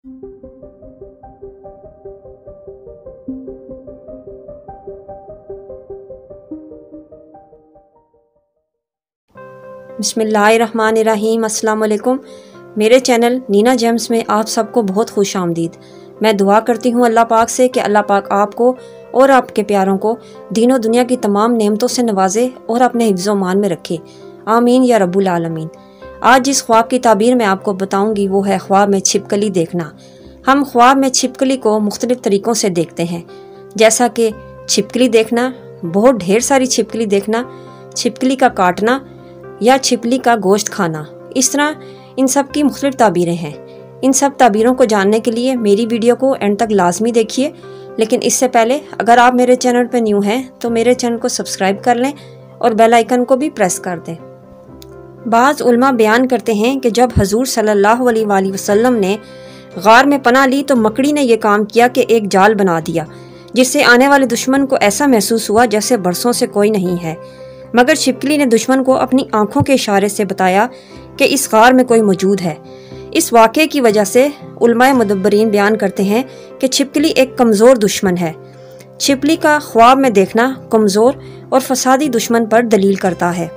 बिस्मिल्लाहिर्रहमानिर्रहीम। अस्सलाम वालेकुम। मेरे चैनल नीना जेम्स में आप सबको बहुत खुश आमदीद। मैं दुआ करती हूँ अल्लाह पाक से कि अल्लाह पाक आपको और आपके प्यारों को दीनों दुनिया की तमाम नेमतों से नवाजे और अपने हिफ्ज़ मान में रखे। आमीन या रब्बुल आलमीन। आज जिस ख्वाब की ताबीर मैं आपको बताऊँगी वो है ख्वाब में छिपकली देखना। हम ख्वाब में छिपकली को मुख्तलिफ़ तरीक़ों से देखते हैं, जैसा कि छिपकली देखना, बहुत ढेर सारी छिपकली देखना, छिपकली का काटना या छिपकली का गोश्त खाना। इस तरह इन सब की मुख्तलिफ ताबीरें हैं। इन सब ताबीरों को जानने के लिए मेरी वीडियो को एंड तक लाजमी देखिए। लेकिन इससे पहले अगर आप मेरे चैनल पर न्यू हैं तो मेरे चैनल को सब्सक्राइब कर लें और बेल आइकन को भी प्रेस कर दें। बाज़ उलमा बयान करते हैं कि जब हजूर सल्लल्लाहु अलैहि वसल्लम ने गार में पनाह ली तो मकड़ी ने यह काम किया कि एक जाल बना दिया, जिससे आने वाले दुश्मन को ऐसा महसूस हुआ जैसे बरसों से कोई नहीं है। मगर छिपकली ने दुश्मन को अपनी आंखों के इशारे से बताया कि इस गार में कोई मौजूद है। इस वाक़े की वजह से उलमाए मुदब्बरीन बयान करते हैं कि छिपकली एक कमज़ोर दुश्मन है। छिपकली का ख्वाब में देखना कमज़ोर और फसादी दुश्मन पर दलील करता है।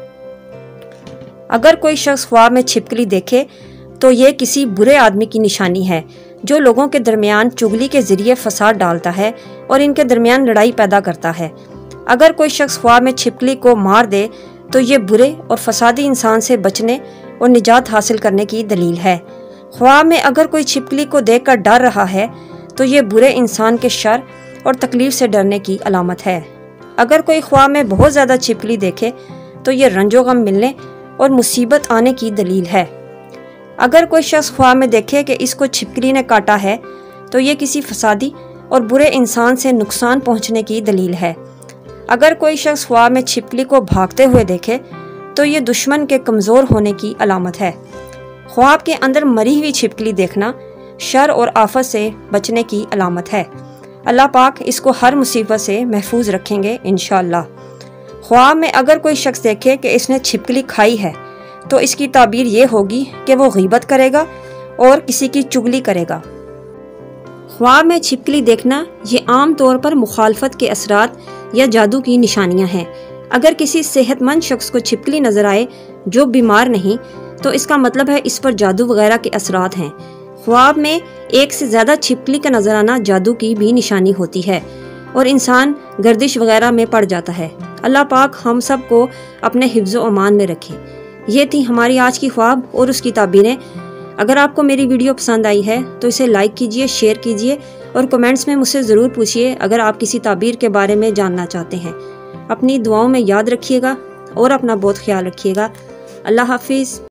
अगर कोई शख्स ख्वाब में छिपकली देखे तो ये किसी बुरे आदमी की निशानी है, जो लोगों के दरमियान चुगली के ज़रिए फसाद डालता है और इनके दरमियान लड़ाई पैदा करता है। अगर कोई शख्स ख्वाब में छिपकली को मार दे तो ये बुरे और फसादी इंसान से बचने और निजात हासिल करने की दलील है। ख्वाब में अगर कोई छिपकली को देखकर डर रहा है तो ये बुरे इंसान के शर और तकलीफ से डरने की अलामत है। अगर कोई ख्वाब में बहुत ज़्यादा छिपकली देखे तो ये रंजो गम मिलने और मुसीबत आने की दलील है। अगर कोई शख्स ख्वाब में देखे कि इसको छिपकली ने काटा है तो ये किसी फसादी और बुरे इंसान से नुकसान पहुँचने की दलील है। अगर कोई शख्स ख्वाब में छिपकली को भागते हुए देखे तो ये दुश्मन के कमज़ोर होने की अलामत है। ख्वाब के अंदर मरी हुई छिपकली देखना शर और आफत से बचने की अलामत है। अल्लाह पाक इसको हर मुसीबत से महफूज रखेंगे इंशाअल्लाह। ख्वाब में अगर कोई शख्स देखे कि इसने छिपकली खाई है तो इसकी ताबीर ये होगी कि वो गीबत करेगा और किसी की चुगली करेगा। ख्वाब में छिपकली देखना ये आम तौर पर मुखालफत के असरात या जादू की निशानियां हैं। अगर किसी सेहतमंद शख्स को छिपकली नजर आए जो बीमार नहीं तो इसका मतलब है इस पर जादू वगैरह के असरात हैं। ख्वाब में एक से ज़्यादा छिपकली का नजर आना जादू की भी निशानी होती है और इंसान गर्दिश वगैरह में पड़ जाता है। अल्लाह पाक हम सब को अपने हिफ्ज़ व अमान में रखे। ये थी हमारी आज की ख्वाब और उसकी ताबीरें। अगर आपको मेरी वीडियो पसंद आई है तो इसे लाइक कीजिए, शेयर कीजिए और कमेंट्स में मुझसे ज़रूर पूछिए अगर आप किसी ताबीर के बारे में जानना चाहते हैं। अपनी दुआओं में याद रखिएगा और अपना बहुत ख्याल रखिएगा। अल्लाह हाफिज़।